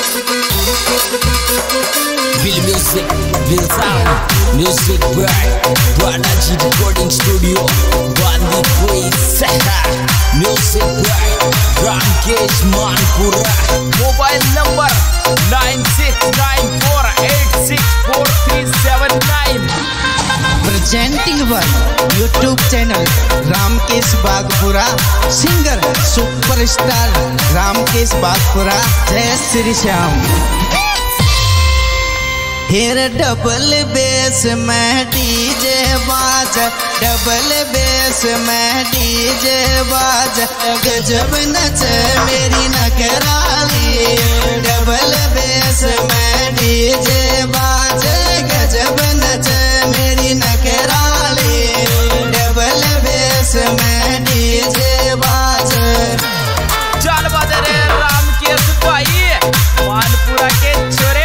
Will music, will sound, music bright. Baje recording studio, Bandi quiz. Music bright, Ramkesh Bagpura. Mobile number 9694864379. Presenting one YouTube channel Ramkesh Bagpura, singer superstar Ramkesh Bagpura. जय श्री श्याम। हेर double bass में DJ बाज, double bass में DJ बाज, गजब नच मेरी नखराली। डबल बेस में डीजे बाज, गजब नच मेरी नखराली। डबल बेस में डीजे बाज। चल बजे रे रामकेश भाई, बागपुरा के छोरे।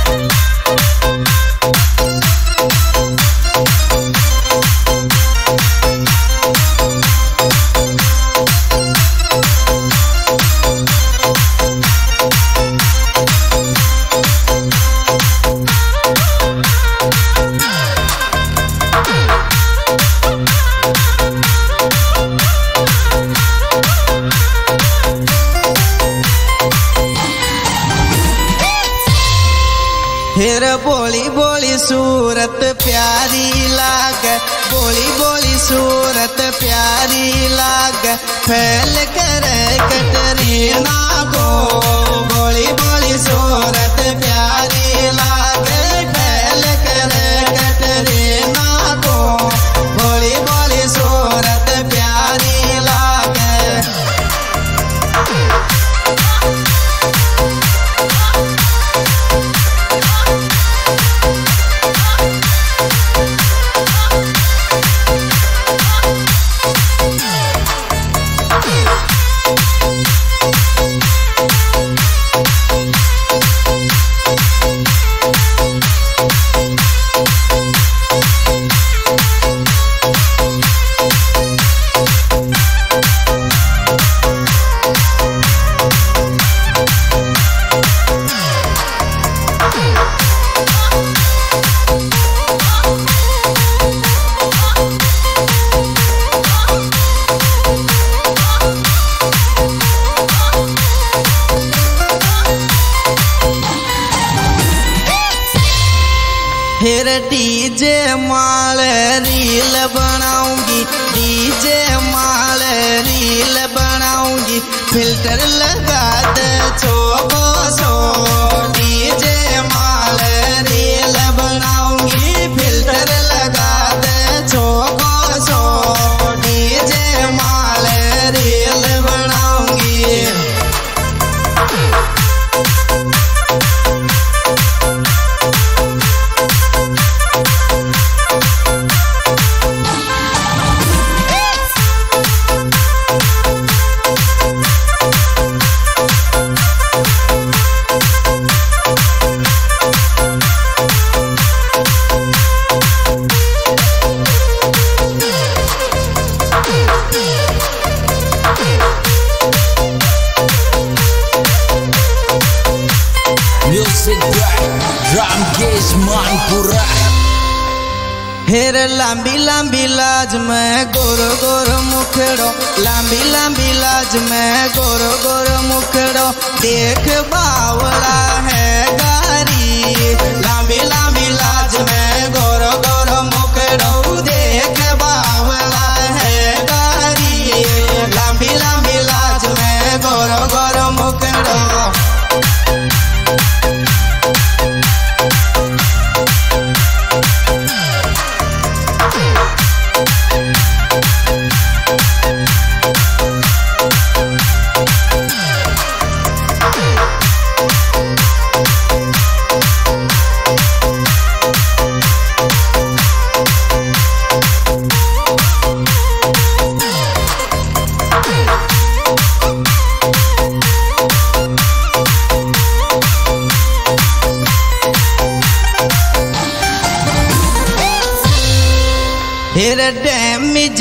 फिर बोली बोली सूरत प्यारी लाग, बोली बोली सूरत प्यारी लाग, फैल कर कटरीना को। बोली बोली सूरत प्यारी लाग, फैल कर कटरीना को। बोली बोली सूरत प्यारी लाग। फिर डीजे माल रील बनाऊंगी, डीजे माल रील बनाऊंगी, फिल्टर लगा दे छोको सो। डीजे माल रील बनाऊंगी, फिल्टर लगा दे छोको सो। डीजे माल रील बनाऊंगी। Music bright, Ramkesh Bagpura. फिर लांबी लांबी लाज में गोरो गोरो मुखड़ो, लांबी लांबी लाज में गोरो गोरो मुखड़ो, देख बावला है गारी। लांबी लांबी लाज में गोरो गोरो मुखड़ो, देख बावला है गारी। लांबी लांबी लाज में गोरो गोरो मुखड़ो।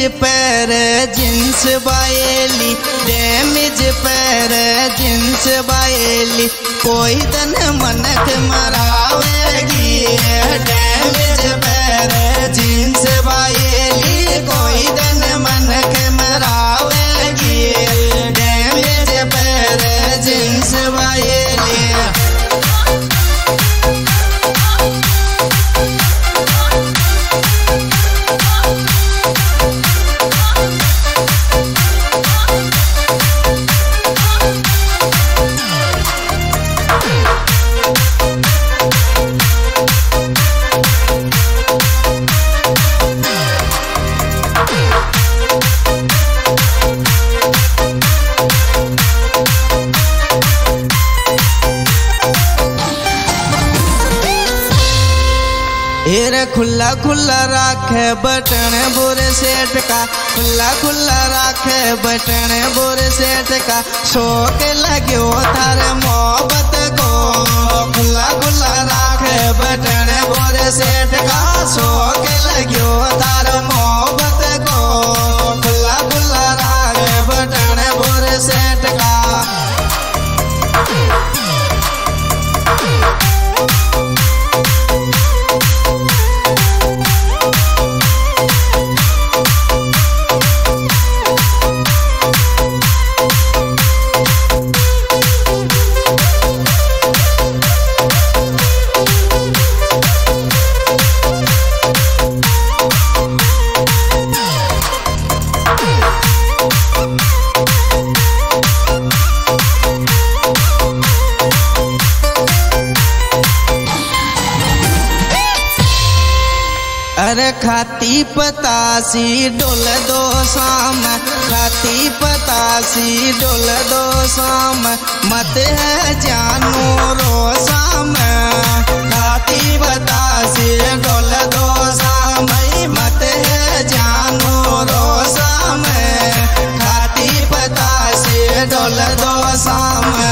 पैर जींस बायली, डैमेज पैर जींस बायली, कोई तन मनक मरावेगी। डैमेज पैर जींस बायली, कोई तन मनक मरावेगी। डैमेज पैर जींस बायली। हेरे खुला खुला राखे बटन बुरे सेठ का, खुला खुला राखे बटन बुरे सेठ का, शौक लग्यो थारे मोहब्बत को। खुला खुला राखे बटन बुरे सेठ का, शौक लग्यो थारे मोहब्बत को। खुला खुला राखे बटन बुरे सेठ का। अरे खाती पतासी डोल दो शाम, खाती पतासी डोल दो शाम, मत है जानू रो शाम। खाती पतासी डोल दो शाम, मत है जानू रो शाम। खाती पतासी डोल दो शाम।